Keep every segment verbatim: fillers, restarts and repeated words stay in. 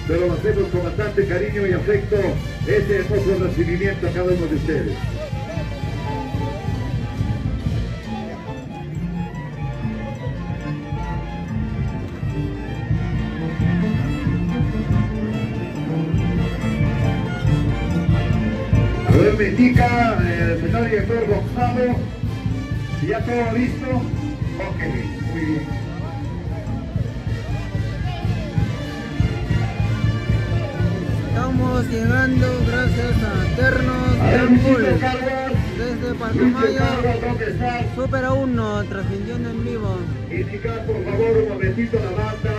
pero lo hacemos con bastante cariño y afecto, este hermoso recibimiento a cada uno de ustedes. A ver, me indica el señor director Gonzalo, si ya todo listo. Ok, muy bien. Estamos llegando gracias a Ternos Temple desde Palcamayo, Super uno, transmitiendo en vivo. Indicar por favor un momentito la banda.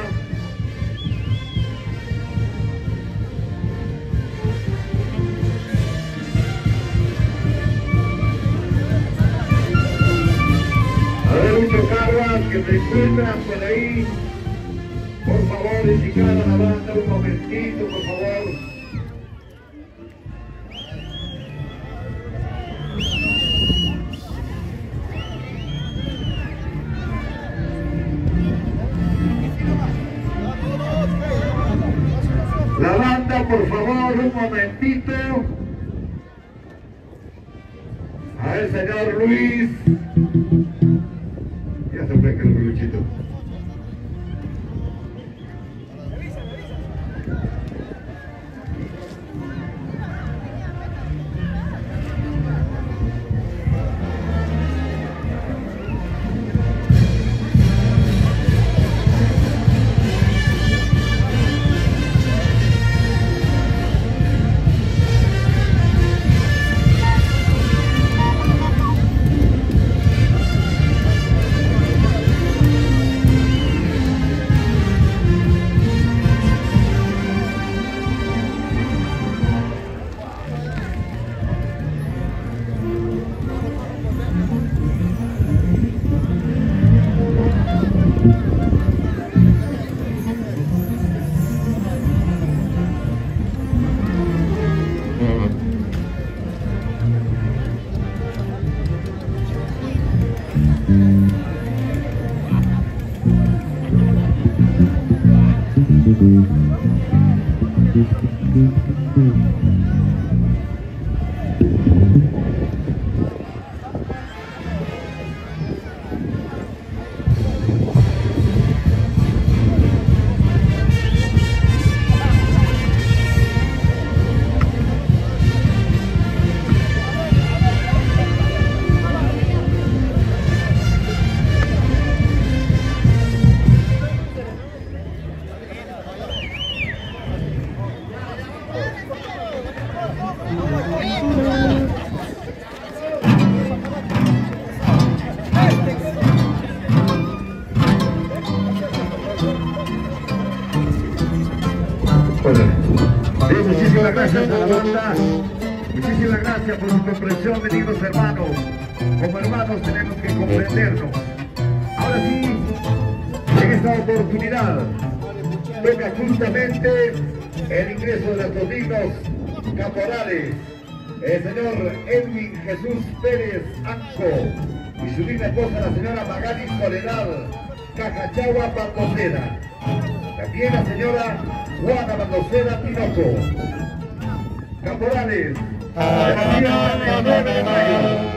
A ver, muchos cargas que se encuentran por ahí. Por favor, indicar a la banda un momentito, por favor. La banda, por favor, un momentito. A ver, señor Luis. Ya se fue que el Luchito. Muchísimas gracias a la banda, muchísimas gracias por su comprensión, queridos hermanos. Como hermanos tenemos que comprendernos. Ahora sí, en esta oportunidad toca justamente el ingreso de nuestros dignos caporales, el señor Edwin Jesús Pérez Anco y su digna esposa, la señora Magali Soledad Cajachagua Bandoceda. También la señora Juana Bandoceda Tinoco. Caporales, de la fiesta del nueve de mayo.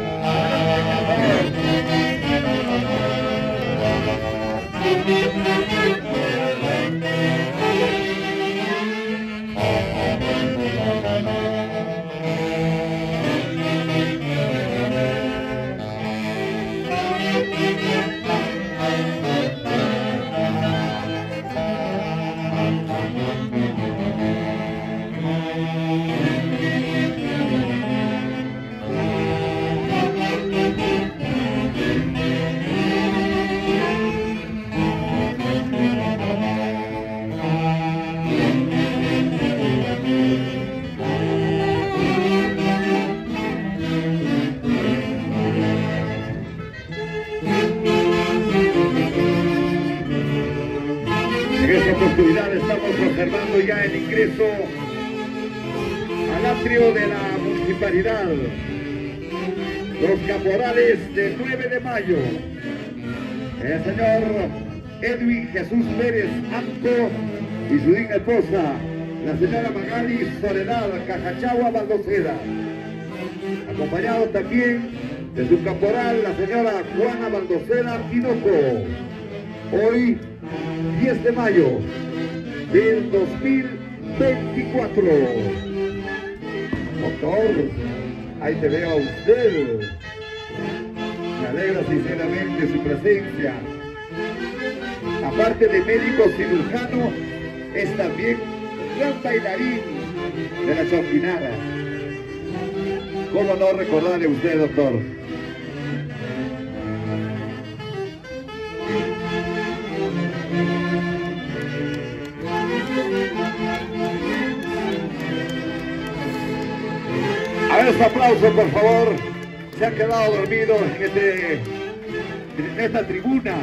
Estamos observando ya el ingreso al atrio de la municipalidad, los caporales del nueve de mayo, el señor Edwin Jesús Pérez Anco y su digna esposa, la señora Magali Soledad Cajachagua Baldoceda, acompañado también de su caporal, la señora Juana Baldoceda Tinoco. Hoy, diez de mayo del dos mil veinticuatro. Doctor, ahí te veo a usted. Me alegra sinceramente su presencia. Aparte de médico cirujano, es también gran bailarín de la Chauquinara. ¿Cómo no recordarle usted, doctor? A ver, este aplauso, por favor. Se han quedado dormidos en, este, en esta tribuna.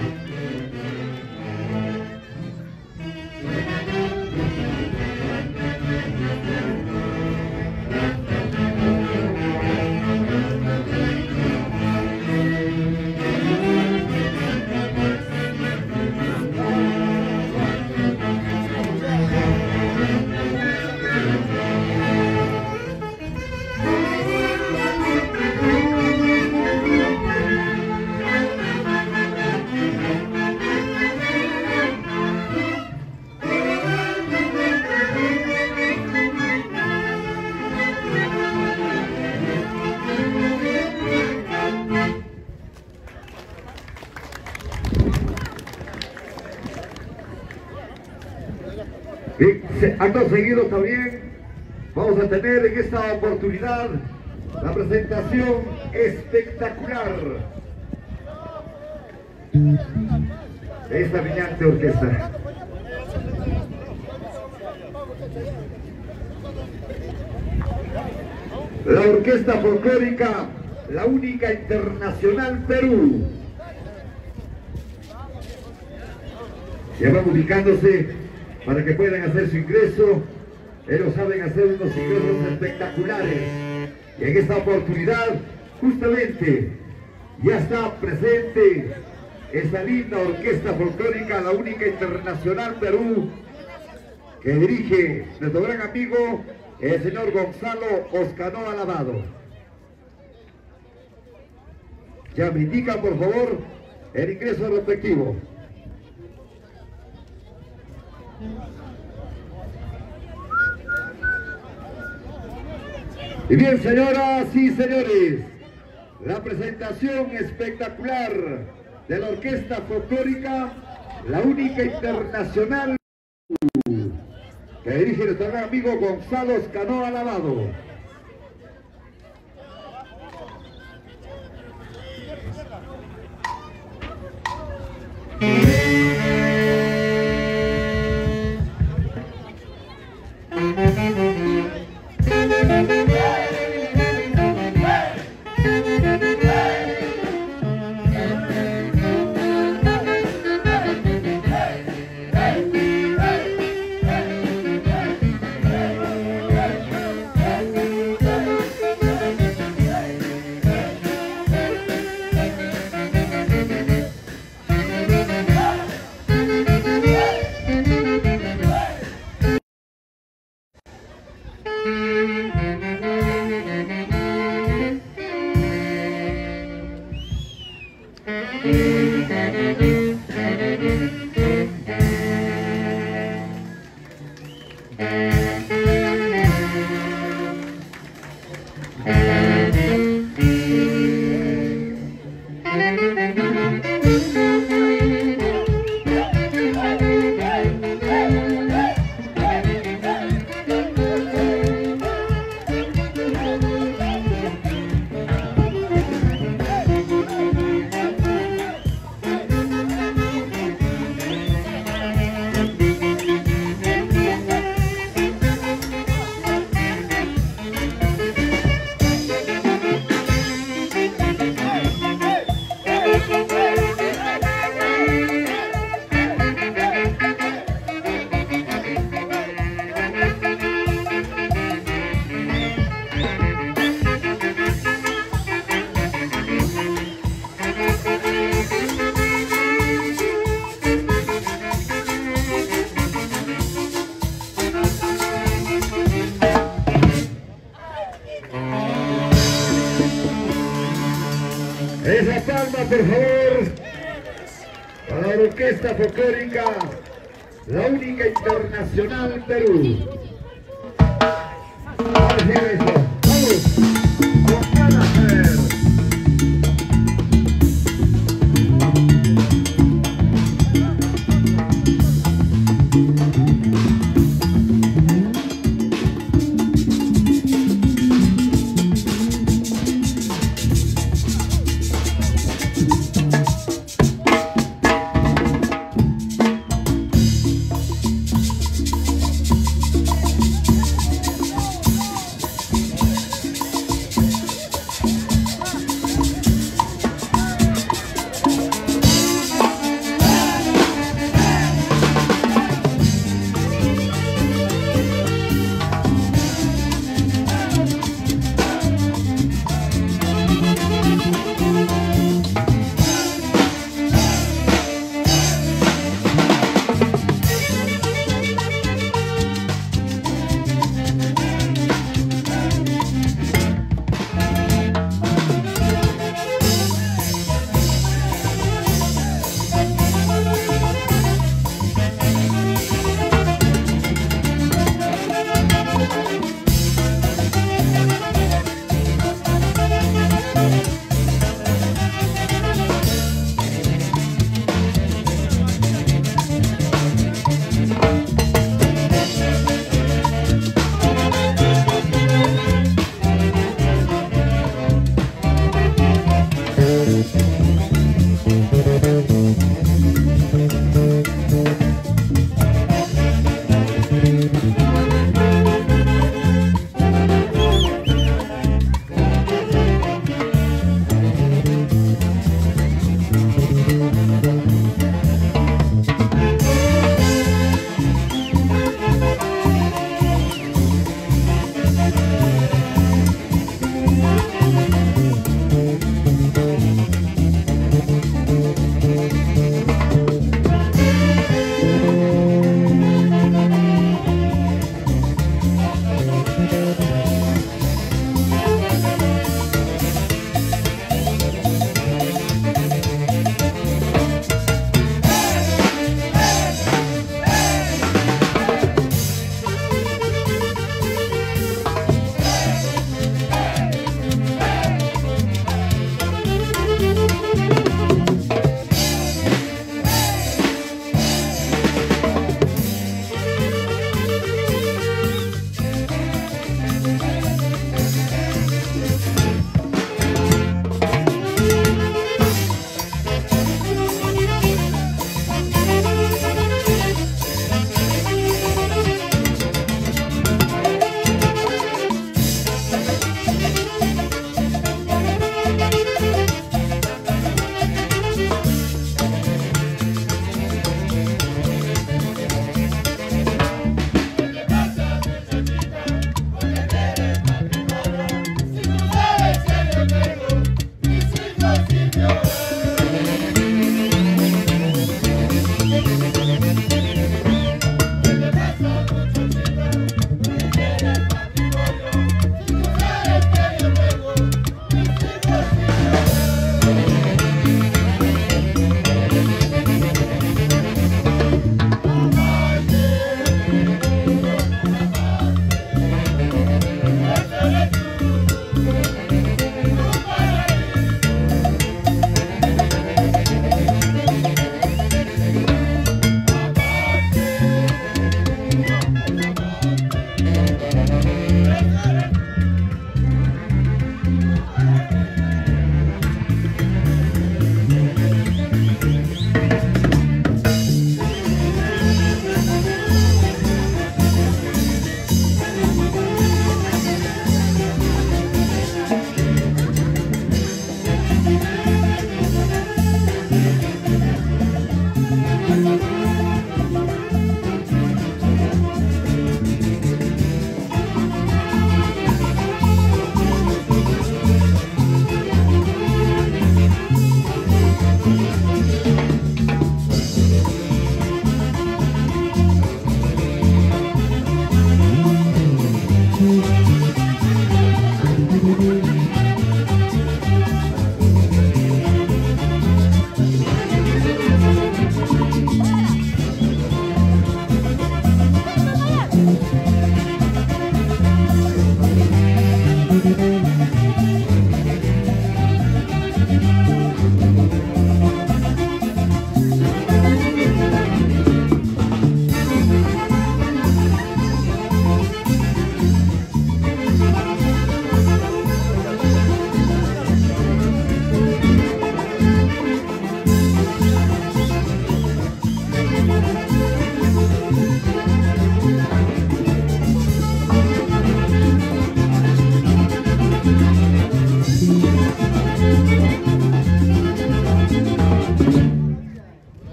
Acto seguido también vamos a tener en esta oportunidad la presentación espectacular de esta brillante orquesta. La Orquesta Folclórica, la única internacional Perú. Ya van ubicándose para que puedan hacer su ingreso. Ellos saben hacer unos ingresos espectaculares. Y en esta oportunidad, justamente, ya está presente esta linda orquesta folclórica, la única internacional Perú, que dirige nuestro gran amigo, el señor Gonzalo Oscanoa Lavado. Ya me indica, por favor, el ingreso respectivo. Y bien, señoras y señores, la presentación espectacular de la Orquesta Folclórica, la única internacional, que dirige nuestro gran amigo Gonzalo Oscanoa Lavado. palma, por favor, para la Orquesta Folclórica, la única internacional en Perú. Ahora sí, eso. Vamos, con Manager.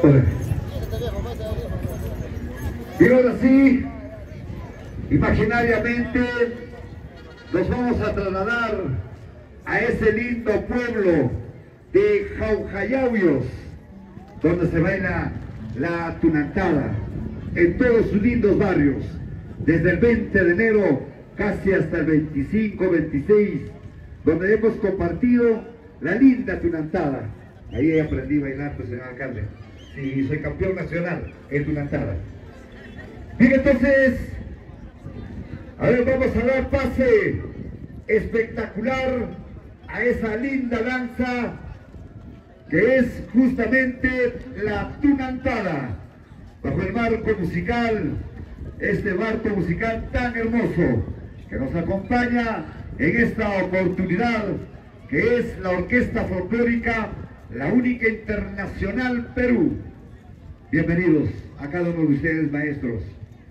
Y ahora sí, imaginariamente nos vamos a trasladar a ese lindo pueblo de Jaujayauyos, donde se baila la tunantada en todos sus lindos barrios, desde el veinte de enero casi hasta el veinticinco, veintiséis, donde hemos compartido la linda tunantada. Ahí aprendí a bailar, pues, señor alcalde. Sí, soy campeón nacional en tunantada. Bien, entonces, a ver, vamos a dar pase espectacular a esa linda danza que es justamente la tunantada, bajo el marco musical, este marco musical tan hermoso que nos acompaña en esta oportunidad, que es la Orquesta Folclórica, la única internacional Perú. Bienvenidos a cada uno de ustedes, maestros.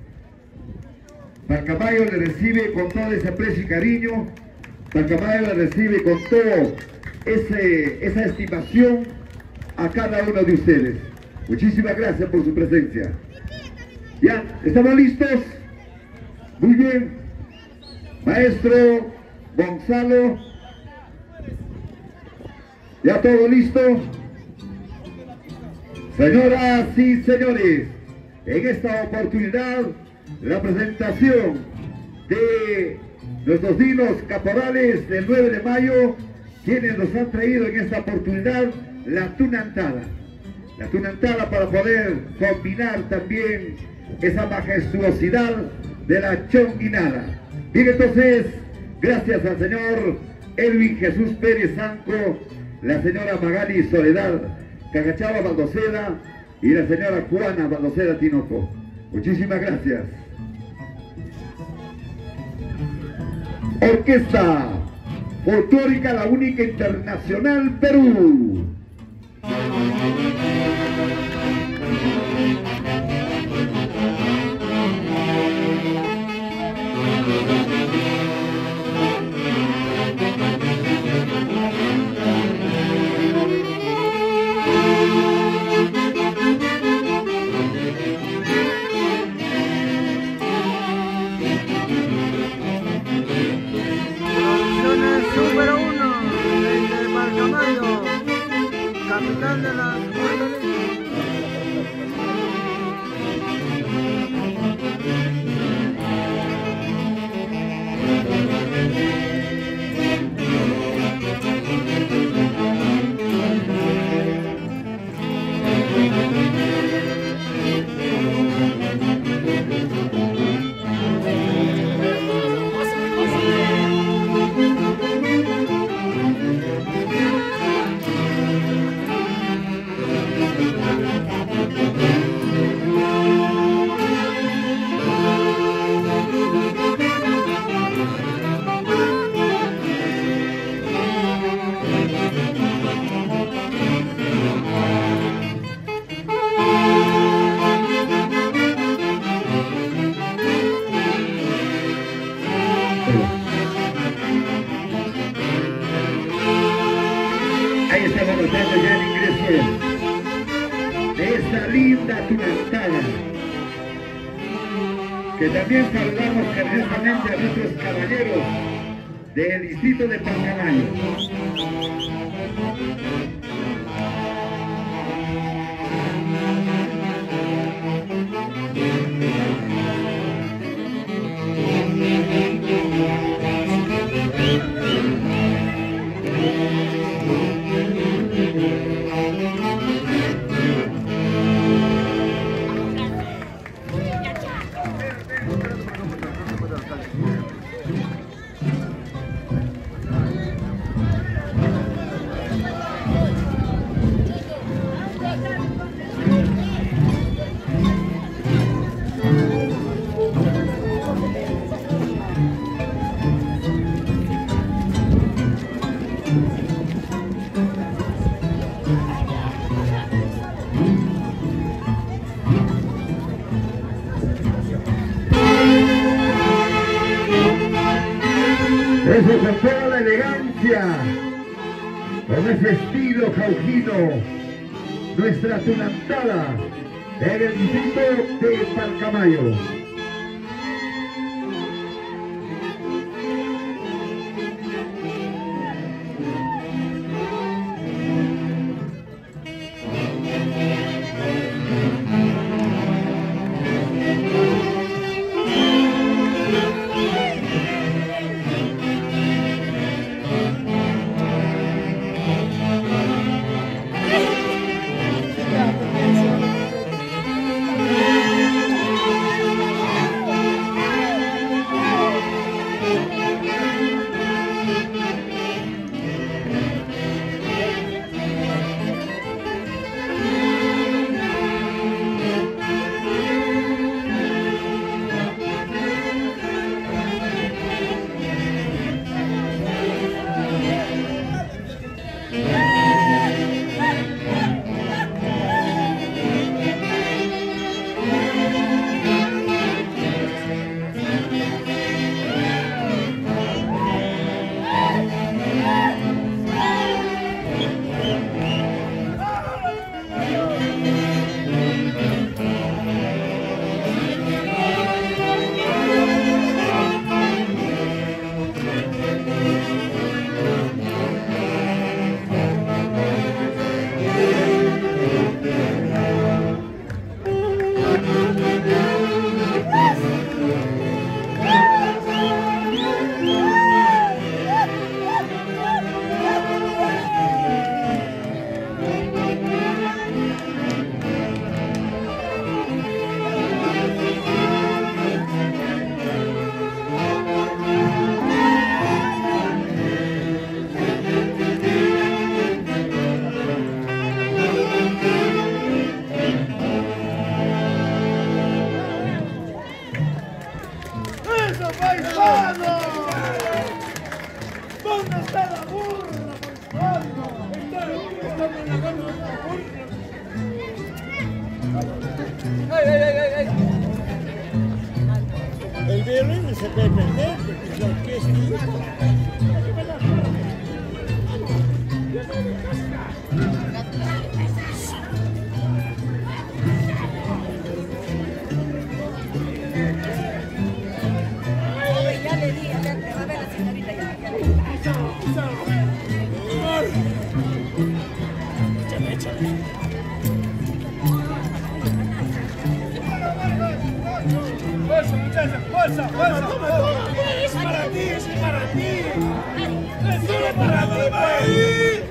Pacamayo le recibe con todo ese aprecio y cariño, Pacamayo le recibe con todo ese, esa estimación a cada uno de ustedes. Muchísimas gracias por su presencia. ¿Ya? ¿Estamos listos? Muy bien. Maestro Gonzalo, ¿ya todo listo? Señoras y señores, en esta oportunidad, la presentación de nuestros dinos caporales del nueve de mayo, quienes nos han traído en esta oportunidad la tunantada. La tunantada para poder combinar también esa majestuosidad de la chonguinada. Bien, entonces, gracias al señor Elvin Jesús Pérez Sanco, la señora Magali Soledad Cagachava Baldoceda y la señora Juana Baldoceda Tinoco. Muchísimas gracias. Orquesta Folclórica, la única internacional Perú. Capitán de las Ahí estamos notando ya el ingreso de esta linda tunantada, que también saludamos cariñosamente a nuestros caballeros del distrito de Pacamayo. Eso con toda la elegancia, con ese estilo caujino, nuestra tunantada en el distrito de Palcamayo. El violín se puede perder, porque la orquesta. Ya le di, ya le va a ver la señorita, ya, ya le di. Échale, échale. ¡Fuerza, muchacha! ¡Fuerza, fuerza! ¡Es para ti, es para ti! ¡Es solo para ti, país!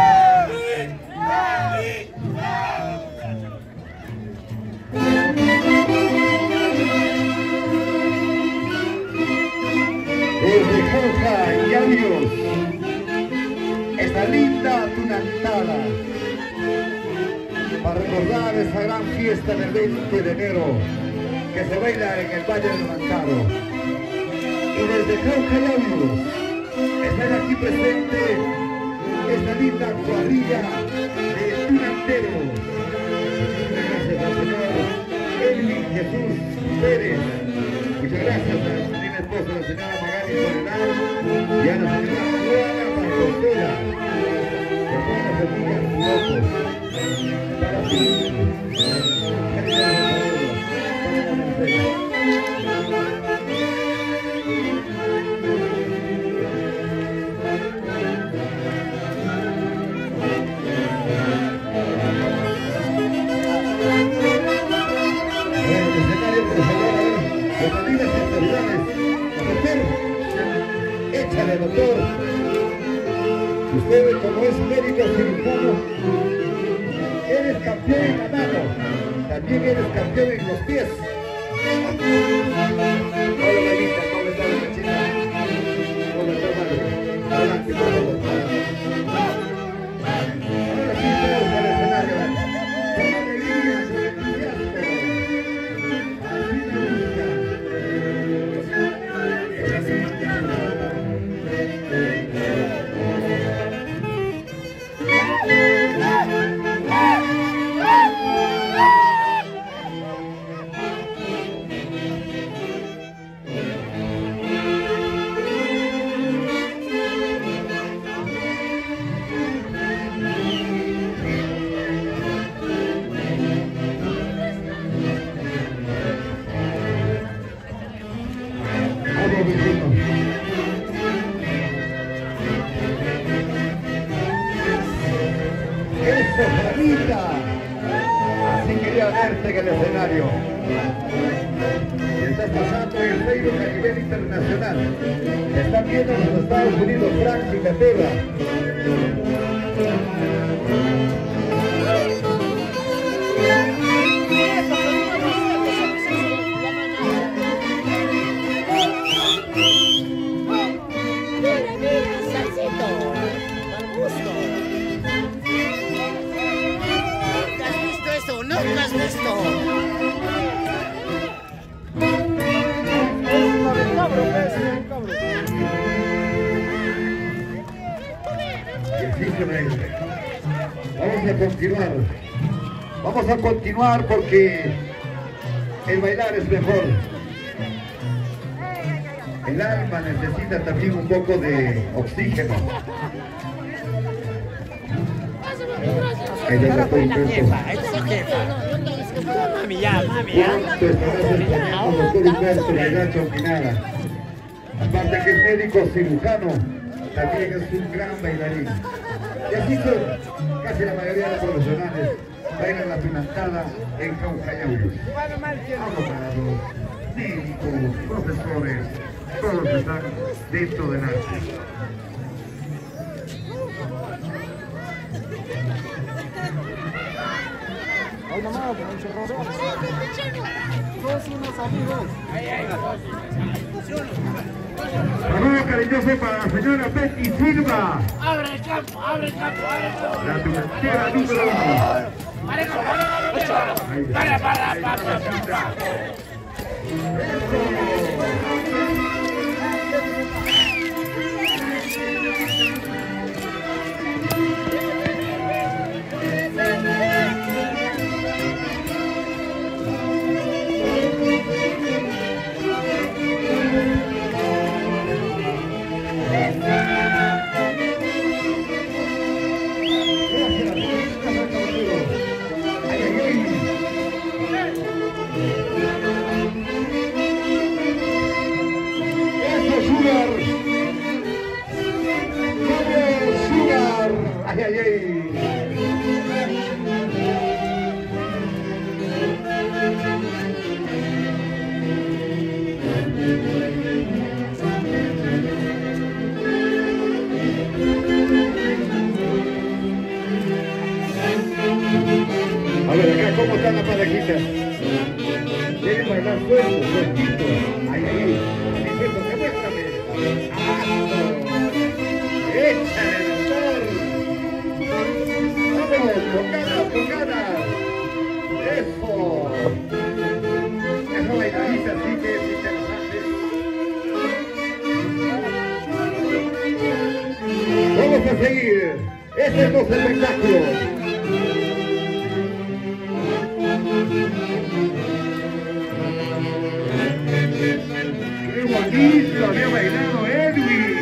Desde Jauja y Llavios, esta linda tunantada, para recordar esa gran fiesta del veinte de enero que se baila en el Valle del Mantaro. Y desde Jauja y Llavios están aquí presentes esta linda cuadrilla de tunanteros. Gracias al señor Elvin Jesús Pérez. Muchas gracias a la linda esposa, la señora Magali Soledad, y a la señora Juana Pastorcela, de todas las familias y otros. Para ti, cariños, saludos, para la empresa. Échale, doctor. Usted, como es médico cirujano, eres campeón en la mano, también eres campeón en los pies. Hola, Marita, ¿cómo está la chica? ¿Cómo está, madre? Adelante, por favor. Ahora sí, todos al escenario. Con alegría, con entusiasmo. Así me gusta. Juanita. Así quería verte en el escenario. Y estás pasando el Facebook a nivel internacional. Te están viendo en los Estados Unidos, Francia, Inglaterra. ¿Nunca has visto? Vamos a continuar. Vamos a continuar porque el bailar es mejor. El alma necesita también un poco de oxígeno. Ella no puede Mami, ya, mami, ya. ¿Cuánto estarás esperando, doctor Humberto Bailacho Pinada? Aparte que es médico cirujano, también es un gran bailarín. Y así son casi la mayoría de los profesionales bailan la pimentada en Caucañaulos. Abogados, médicos, profesores, todos están dentro del arte. Ahí nomás, todos unos amigos. Saludo cariñoso para la señora Betty Silva. Abre el campo, abre el campo, abre el campo. La pimentera número uno. Para, para, para, para. Ay, ay, ay. A ver, acá, ¿cómo están las parejitas? Quieren bailar suelto, sueltito. Ay, ay, ay. Demuéstrame, demuéstrame. ¡Ah! ¡Échale, doctor! ¡Vamos, con ganas, con ganas! ¡Eso! Esa bailadita sí que es interesante. Vamos a seguir. Este es nuestro espectáculo. ¡Qué bonito había bailado Edwin!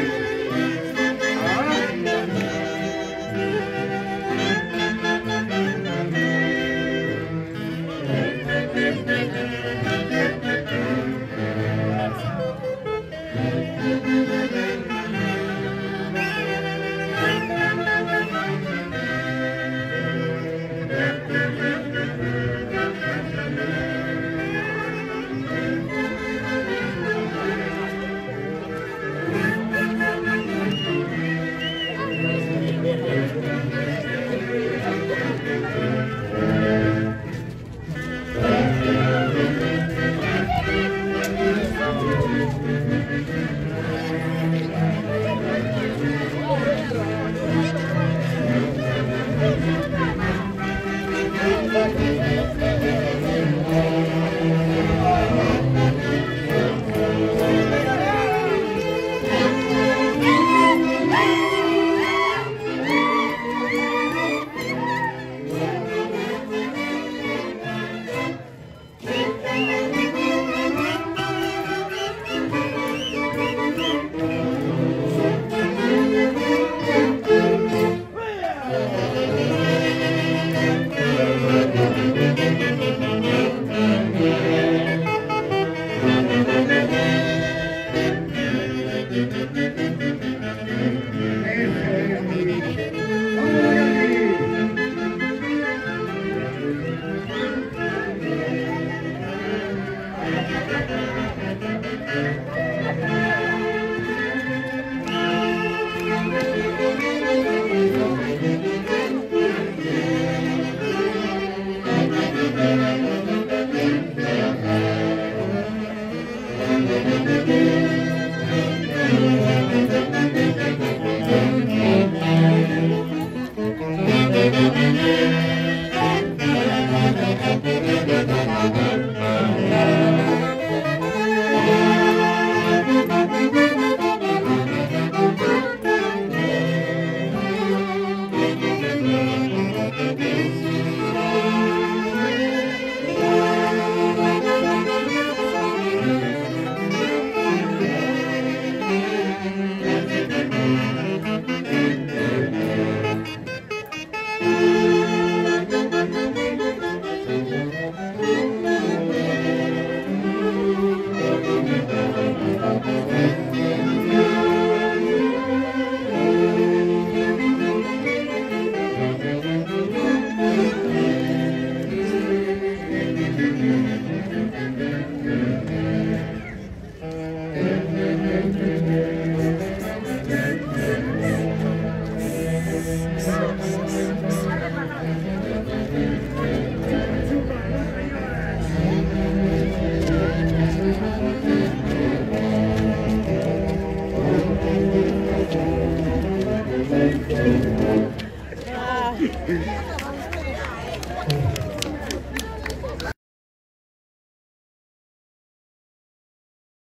Ah.